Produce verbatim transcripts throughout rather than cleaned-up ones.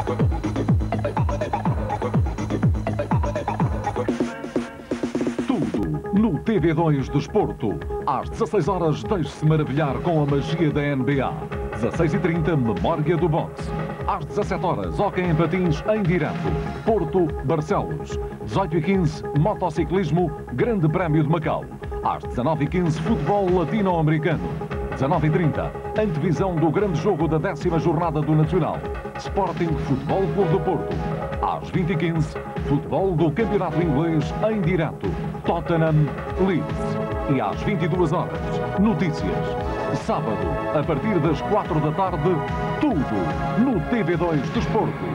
No T V dois Desporto, às dezasseis horas, deixe-se maravilhar com a magia da N B A. dezasseis e trinta, Memória do Boxe. Às dezassete horas, hóquei em patins em direto. Porto, Barcelos. dezoito e quinze, Motociclismo, Grande Prémio de Macau. Às dezanove e quinze, Futebol Latino-Americano. dezanove e trinta, antevisão do grande jogo da décima jornada do Nacional. Sporting Futebol Clube do Porto. Às vinte e quinze, futebol do Campeonato Inglês em direto. Tottenham, Leeds. E às vinte e duas horas, notícias. Sábado, a partir das quatro da tarde, tudo no T V dois Desporto.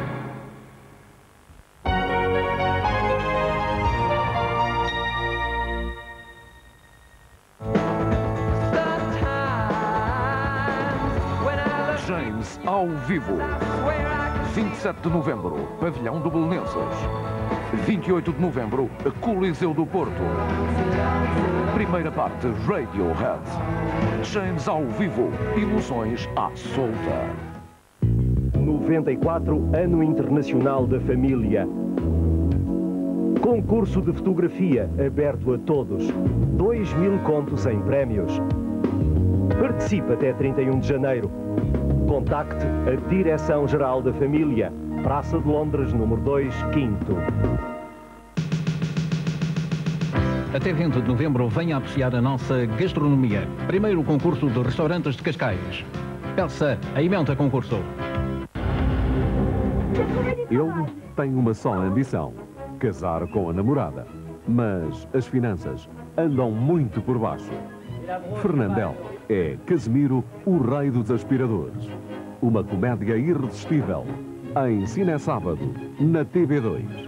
James ao vivo. vinte e sete de novembro, Pavilhão do Belenenses. vinte e oito de novembro, Coliseu do Porto. Primeira parte, Radiohead. James ao vivo, emoções à solta. noventa e quatro, Ano Internacional da Família. Concurso de fotografia aberto a todos. dois mil contos em prémios. Participe até trinta e um de janeiro. Contacte a Direção-Geral da Família, Praça de Londres, número dois, quinto. Até vinte de novembro, venha apreciar a nossa gastronomia. Primeiro concurso de restaurantes de Cascais. Peça a emenda concurso. Ele tem uma só ambição: casar com a namorada. Mas as finanças andam muito por baixo. Fernandel é Casimiro, o rei dos aspiradores. Uma comédia irresistível. Em Cine Sábado, na T V dois.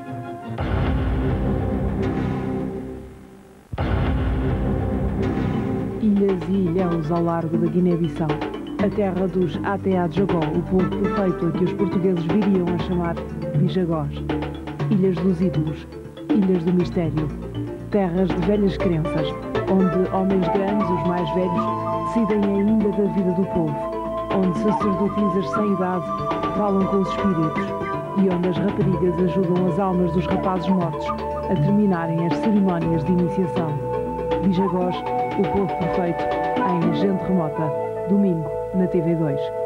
Ilhas e ilhéus ao largo da Guiné-Bissau. A terra dos Ateá de Jagó, o povo perfeito a que os portugueses viriam a chamar Bijagós. Ilhas dos ídolos, ilhas do mistério. Terras de velhas crenças, onde homens grandes, os mais velhos, decidem ainda da vida do povo. Onde sacerdotisas sem idade falam com os espíritos e onde as raparigas ajudam as almas dos rapazes mortos a terminarem as cerimónias de iniciação. Bijagós, o povo perfeito, em Gente Remota, domingo, na T V dois.